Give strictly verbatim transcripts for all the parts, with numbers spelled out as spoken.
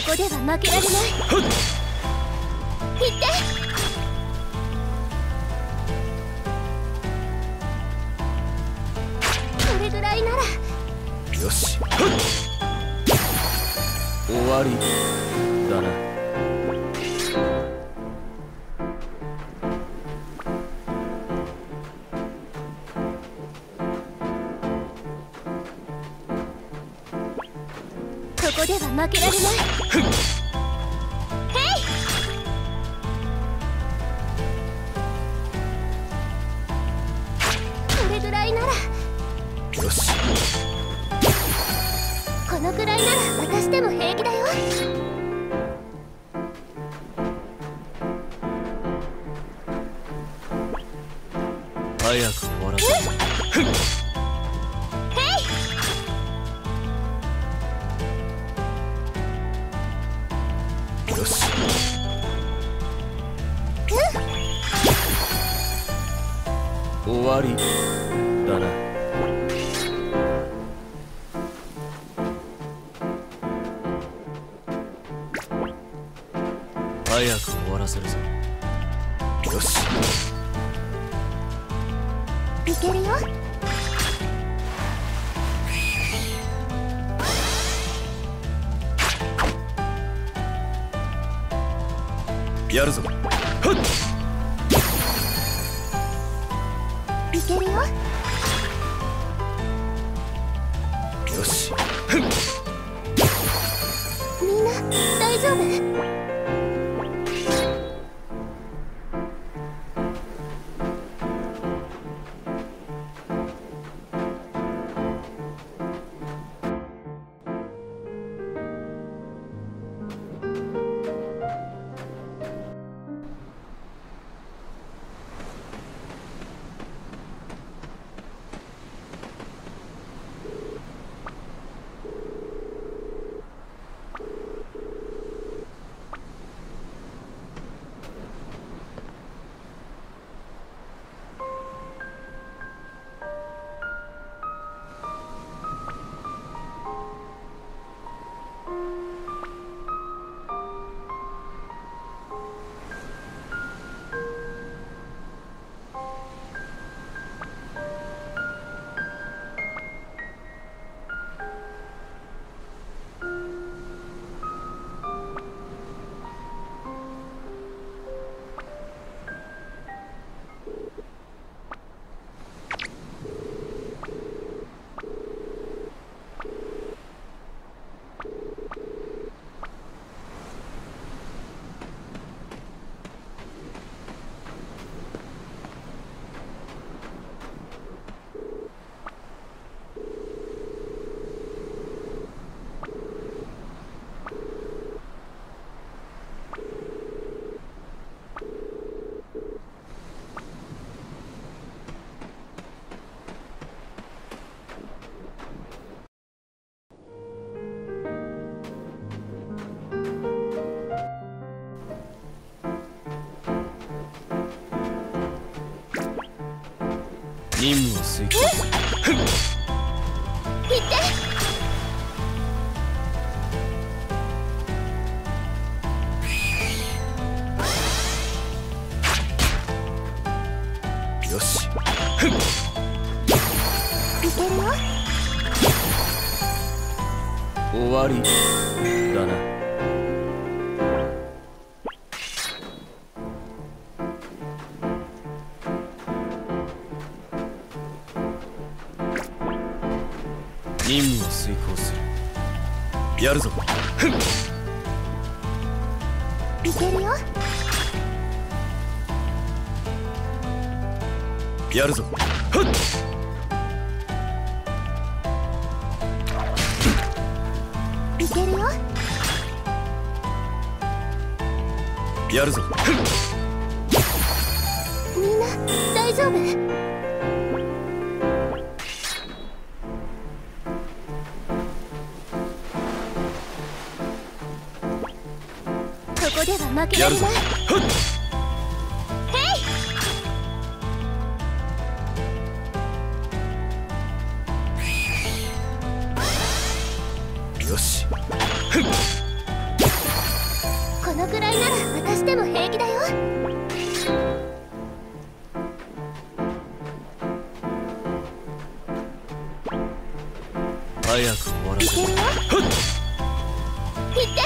こでは負けられない。行って。これぐらいなら。 よし、終わりだな。 ここでは負けられない。へい。これぐらいなら。 よし、 このくらいなら私でも平気だよ。 早く終わらせる。よし、終わりだな。早く終わらせるぞ。よし、 いけるよ。 やるぞ。 いけるよ。 よし、 みんな大丈夫？ 任務を遂行する。 行って。 よし、 いけるよ。 終わりだな。任務を遂行する。やるぞ。 いけるよ。 やるぞ。 いけるよ。 やるぞ。 みんな大丈夫？ここでは負けられない。へい。 よし、 のくらいなら私でも平気だよ。 早く終わらせいけるよ。行って。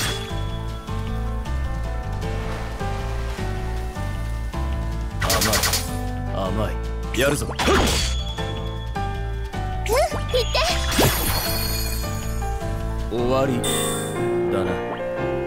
甘い甘い、やるぞ。 うん、行って。 終わりだな。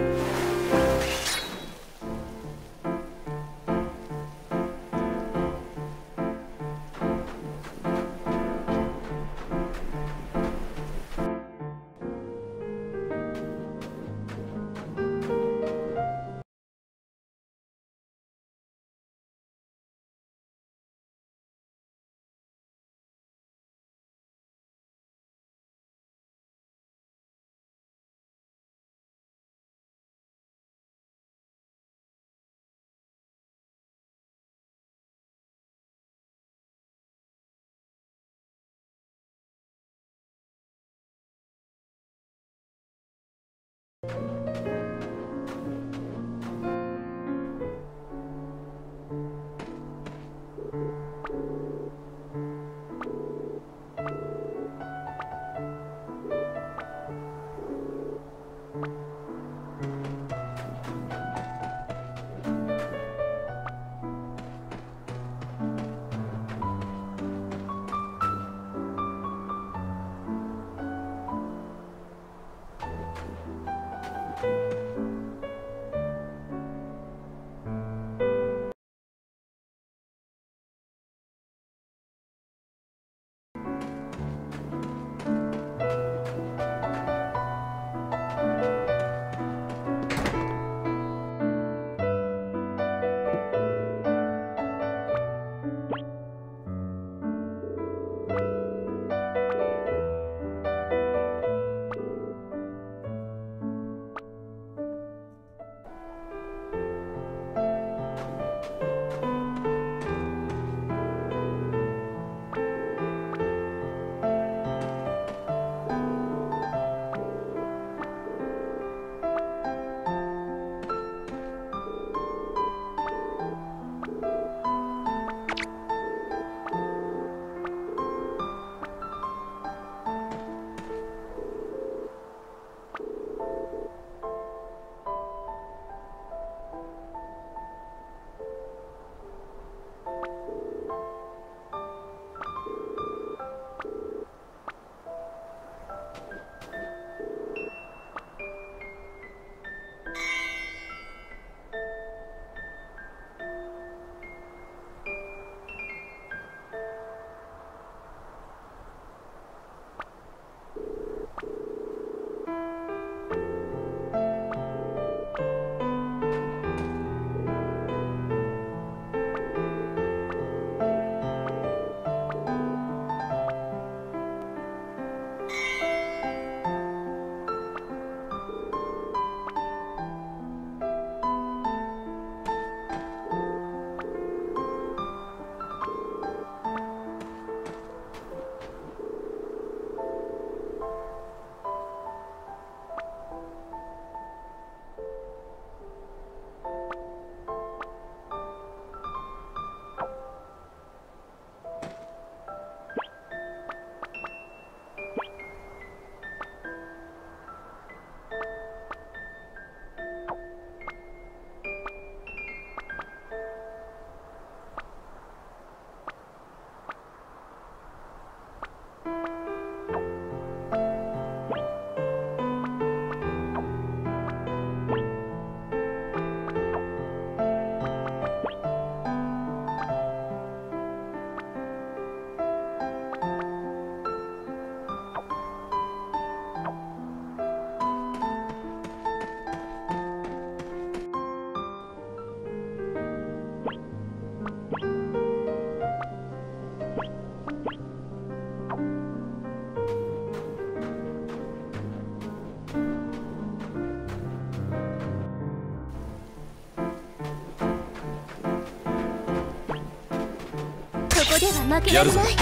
こでは負けられない。へい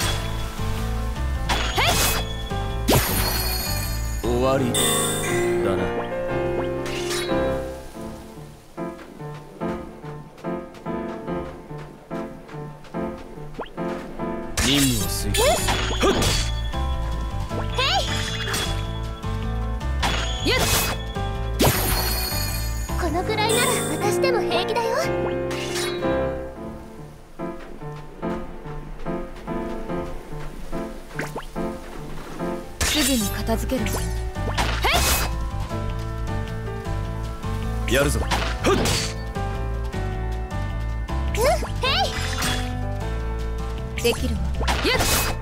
へい。 終わりだだな。任務を遂行する。 よっ、このくらいなら渡しても平気だよ。 すぐに片付ける。 やるぞ。 うん、へい。 できるわ。 よっ、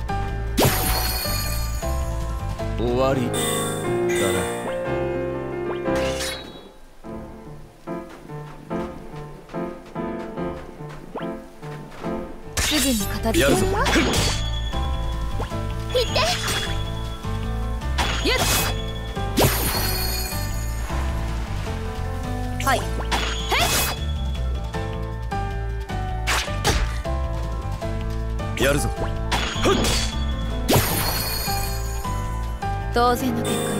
終わりだな。 すぐに片付ける。 やるぞ。 行ってよっ、はい。 やるぞ。 当然の結果よ。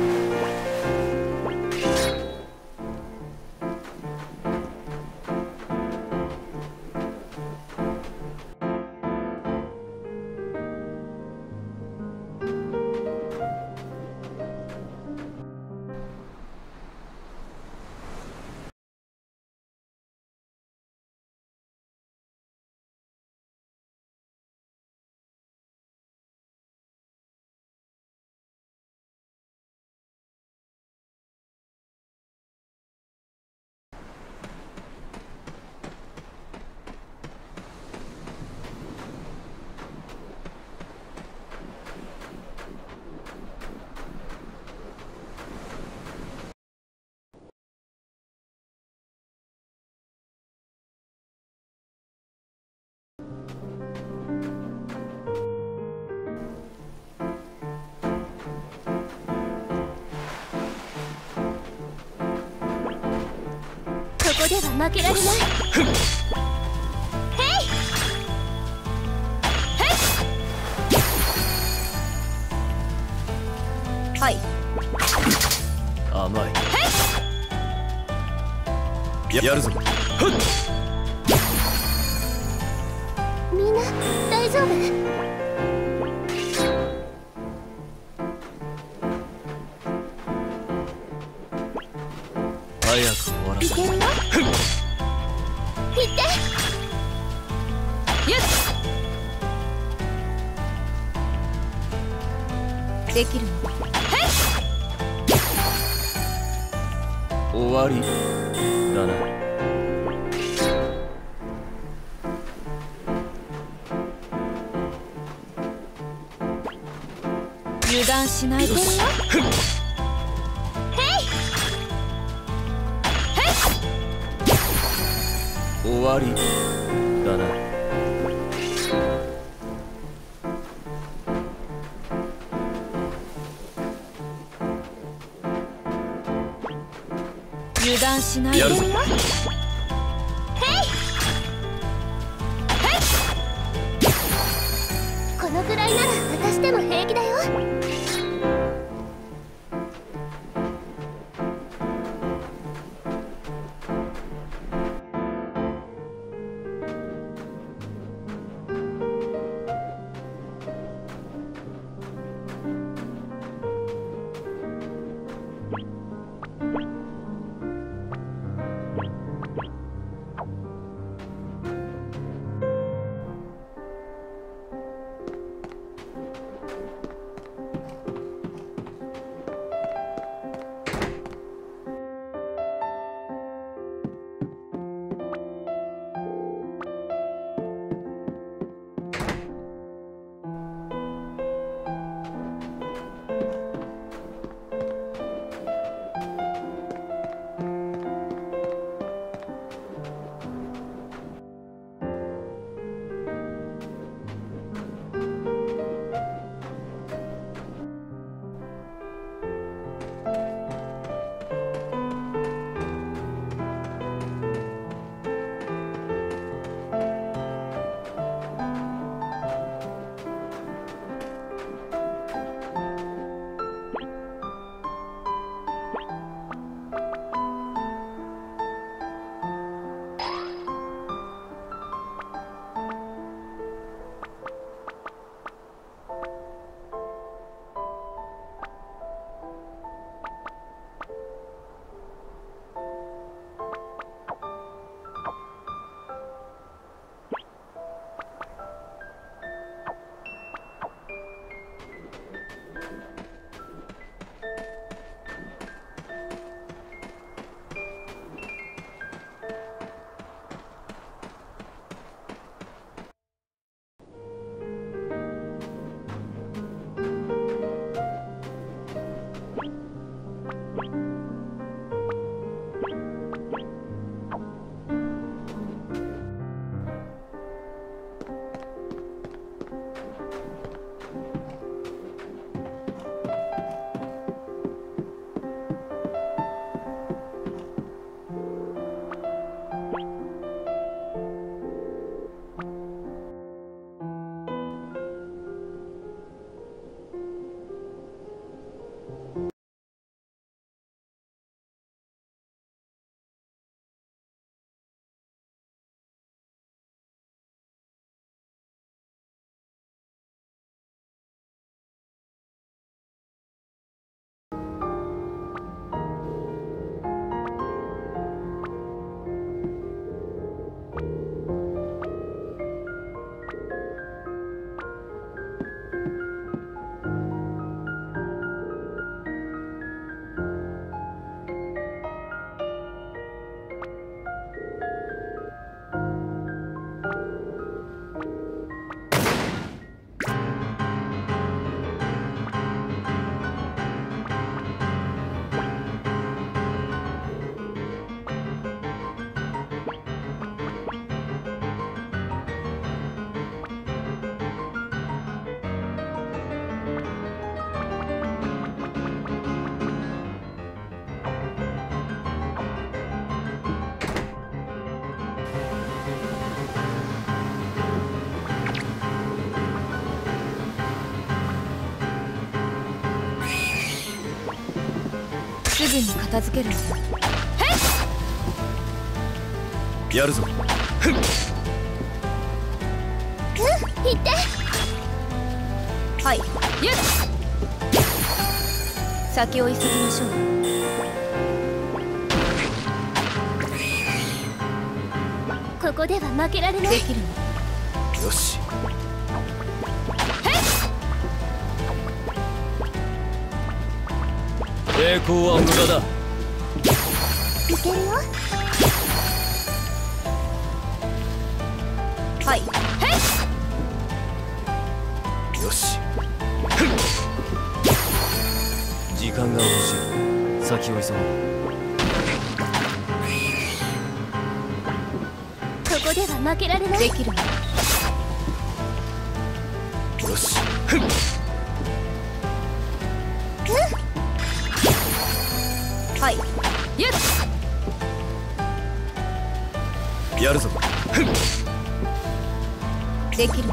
ここでは負けられない。へいはい。 甘い。ややるぞ。 みんな大丈夫？ 早く終わらせる。 いけるよ。行ってよっ、できるわ。 終わりだな。 油断しないで。 いけるよ。 終わりだな。 油断しないで。 やるぞ。 このくらいなら渡しても平気だよ。 すぐに片付ける。 やるぞ。 うん行ってはい。ゆっ先を急ぎましょう。 ここでは負けられない。 できるの。 よし。抵抗は無駄だ。 いけるよ。 はい。 よし。時間が欲しい。先を急ごう。 ここでは負けられない。 できるの。 よし。 はい。ゆっやるぞ。 できるの。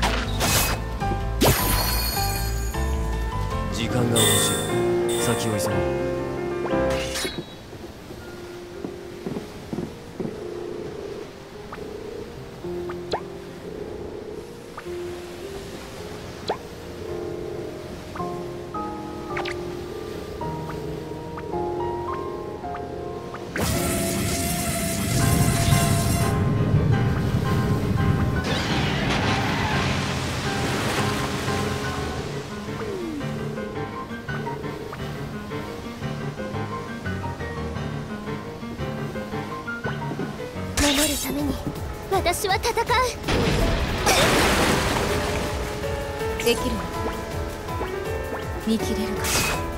時間が欲しい。先を急ごう。 守るために私は戦う。 できるの。見切れるかし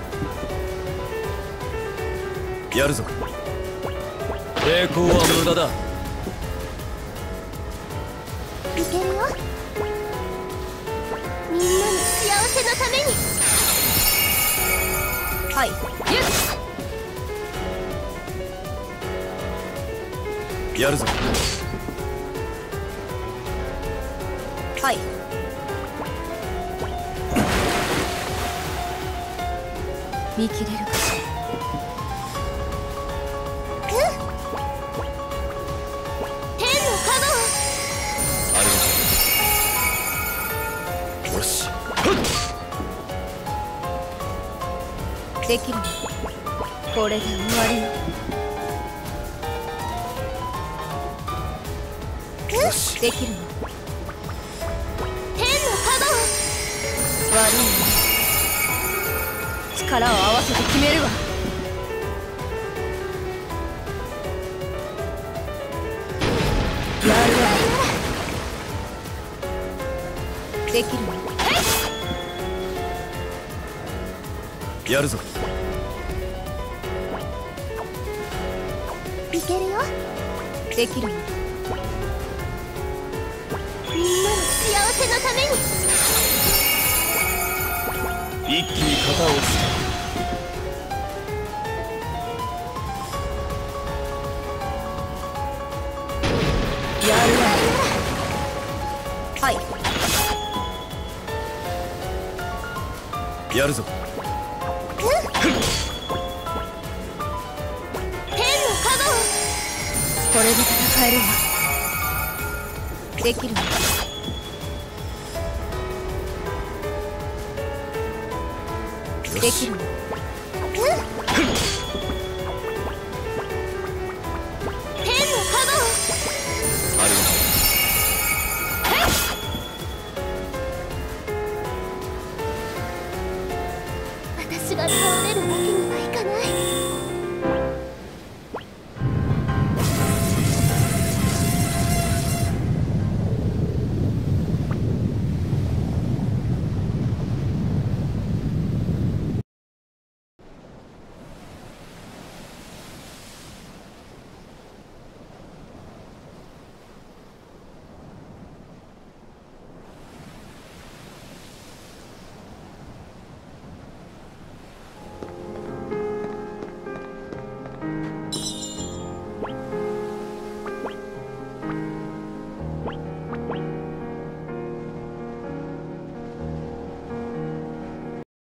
やるぞ。抵抗は無駄だ。 いけるよ。みんなの幸せのために。 ら。はい。ゆっやるぞ。 はい。見切れるかし天のカありがとう。よし。 できるの。これで終わりよ。 よし。 できるの。 天のカ悪いね。力を合わせて決めるわ。やるわ。できるの。 やるぞ。 いけるよ。 できるの。 みんなの幸せのために。 一気に型をつやるわ。はい。 け。やるぞ。 天のカバこれで戦えるわ。できるの。できるの。 天のカバありがと私が倒れるわけにはいかない。